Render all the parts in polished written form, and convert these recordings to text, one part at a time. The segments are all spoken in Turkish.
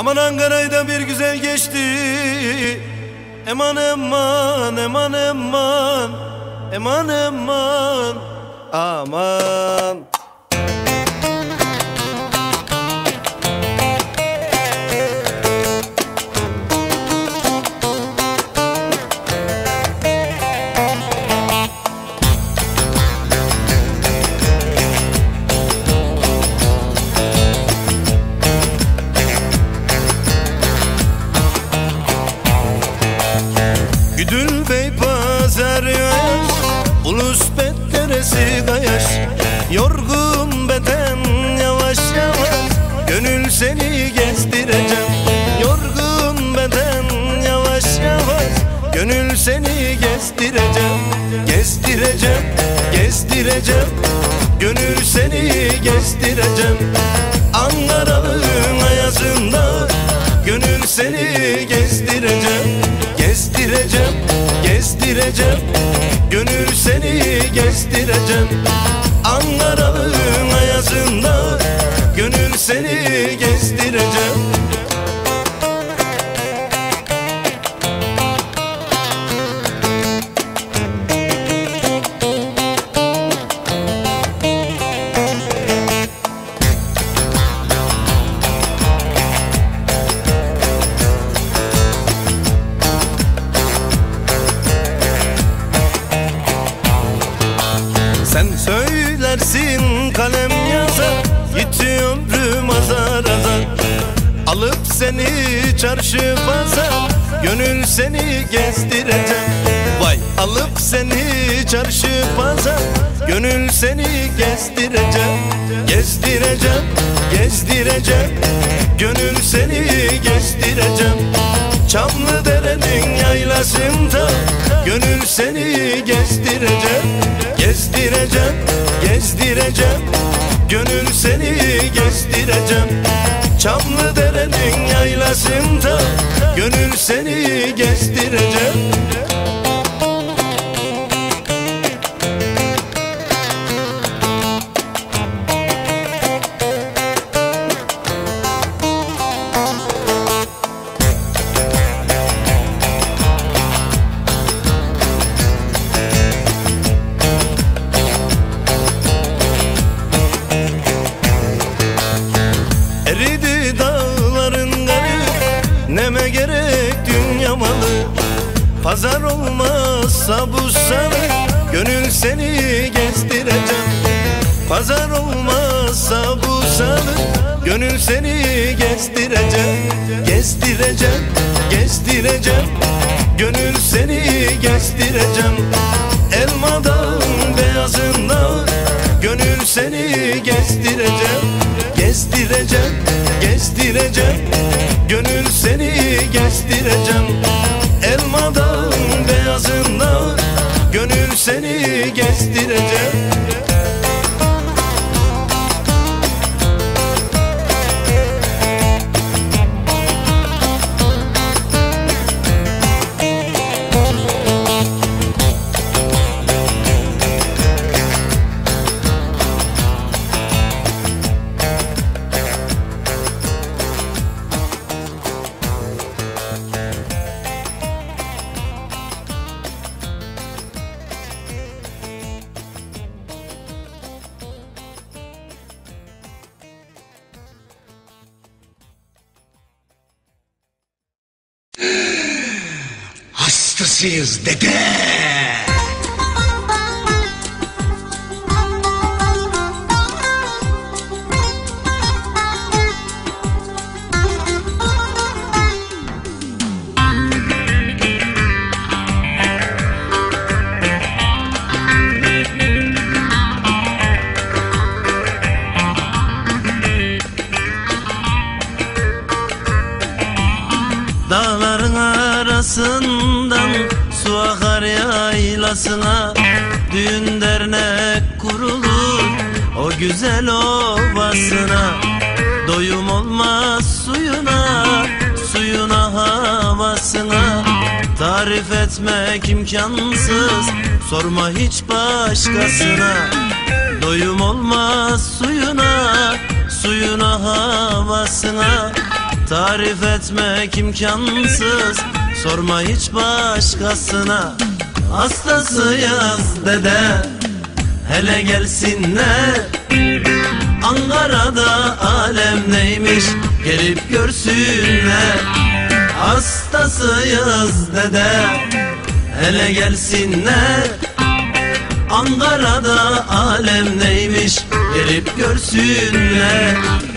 Aman Ankara'yı bir güzel geçti. Eman eman eman eman, eman eman aman. Güdül Bey pazar yaş, Ulus Bedderesi kayaş. Yorgun beden yavaş yavaş, gönül seni gezdireceğim. Yorgun beden yavaş yavaş, gönül seni gezdireceğim. Gezdireceğim, gezdireceğim, gönül seni gezdireceğim. Ankara'nın ayazında, gönül seni gezdireceğim. Gezdireceğim, gezdireceğim, gönül seni gezdireceğim. Ankara'nın ayazında, gönül seni gezdireceğim. Sen söylersin kalem yazar, gitti ömrüm azar azar. Alıp seni çarşı pazar, gönül seni gezdireceğim. Vay alıp seni çarşı pazar, gönül seni gezdireceğim. Gezdireceğim, gezdireceğim, gönül seni gezdireceğim. Çamlıdere'nin yaylasında, gönül seni gezdireceğim. Gezdireceğim, gezdireceğim, gönül seni gezdireceğim. Çamlıdere'nin yaylasında, gönül seni gezdireceğim. Eridi dağların karı, neme gerek dünya malı. Pazar olmazsa bu salı, gönül seni gezdireceğim. Pazar olmazsa bu salı, gönül seni gezdireceğim. Gezdireceğim, gezdireceğim, gönül seni gezdireceğim. Elma dağın beyazında, gönül seni gezdireceğim. Gezdireceğim, gezdireceğim, gönül seni gezdireceğim. Elma dağın beyazında, gönül seni gezdireceğim. Hastasıyız dede. Dağların arasından su akar yaylasına. Düğün dernek kurulur o güzel ovasına. Doyum olmaz suyuna, suyuna havasına. Tarif etmek imkansız, sorma hiç başkasına. Doyum olmaz suyuna, suyuna havasına. tarif etmek imkansız. Sorma hiç başkasına, hastasıyız dede, hele gelsinler. Ankara'da alem neymiş, gelip görsünler. Hastasıyız dede, hele gelsinler. Ankara'da alem neymiş, gelip görsünler.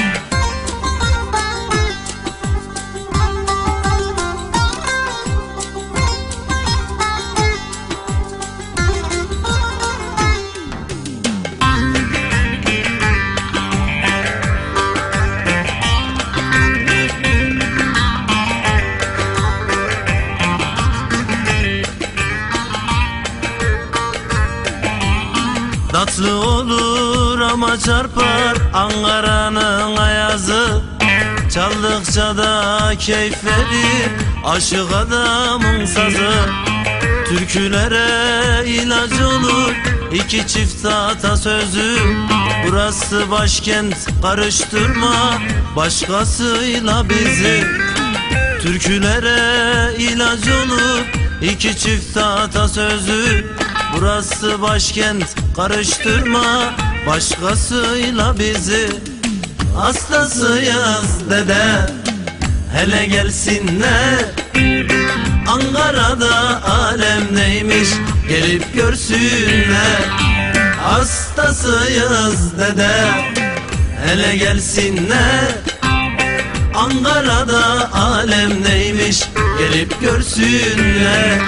Tatlı olur ama çarpar Ankara'nın ayazı. Çaldıkça da keyif verir aşık adamın sazı. Türkülere ilaç olur iki çift atasözü. Burası başkent, karıştırma başkasıyla bizi. Türkülere ilaç olur iki çift atasözü. Burası başkent, karıştırma başkasıyla bizi. Hastasıyız dede, hele gelsinler. Ankara'da alem neymiş, gelip görsünler. Hastasıyız dede, hele gelsinler. Ankara'da alem neymiş, gelip görsünler.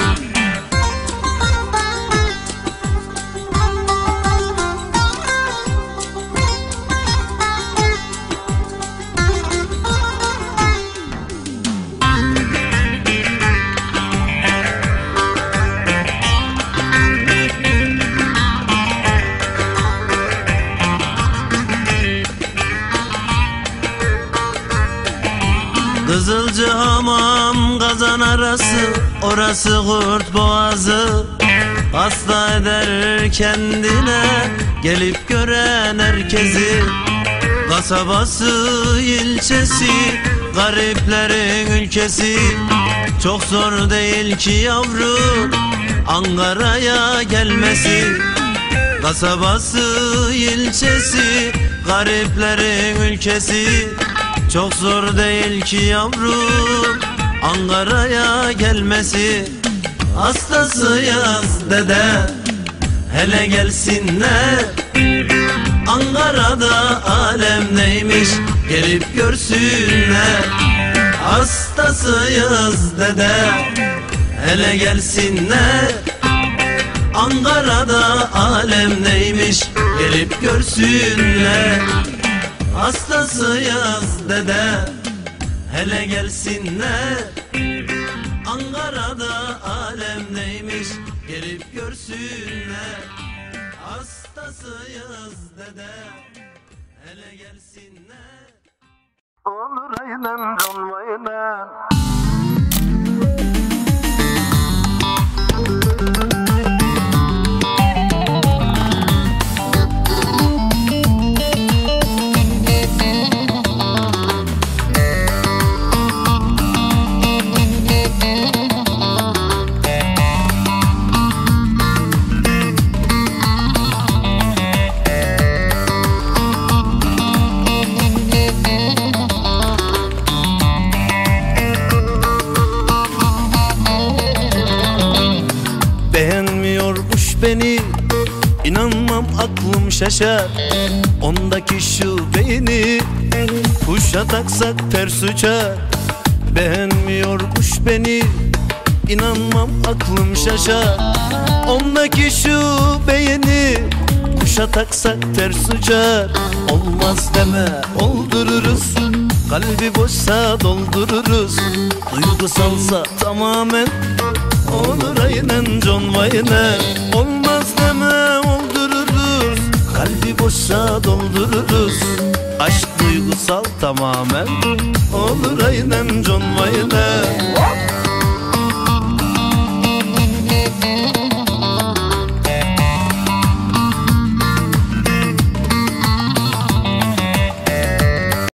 Kızılcahamam Kazan arası, orası Kurt Boğazı. Hasta eder kendine, gelip gören herkesi. Kasabası, ilçesi, gariplerin ülkesi. Çok zor değil ki yavrum Ankara'ya gelmesi. Kasabası, ilçesi, gariplerin ülkesi. Çok zor değil ki yavrum Ankara'ya gelmesi. Hastasıyız dede, hele gelsinler. Ankara'da alem neymiş, gelip görsünler. Hastasıyız dede, hele gelsinler. Ankara'da alem neymiş, gelip görsünler. Hastasıyız dede, hele gelsinler. Ankara'da alem neymiş, gelip görsünler. Hastasıyız dede, hele gelsinler. Olur aynen olmayla. Beğenmiyormuş beni, inanmam aklım şaşar. Ondaki şu beyni kuşa taksak ters uçar. Beğenmiyormuş beni, inanmam aklım şaşar. Ondaki şu beyni kuşa taksak ters uçar. Olmaz deme, oldururuz, kalbi boşsa doldururuz. Duygusalsa tamamen olur aynen John Wayne. Olmaz deme, oldururuz, kalbi boşsa doldururuz. Aşk duygusal tamamen olur aynen John Wayne.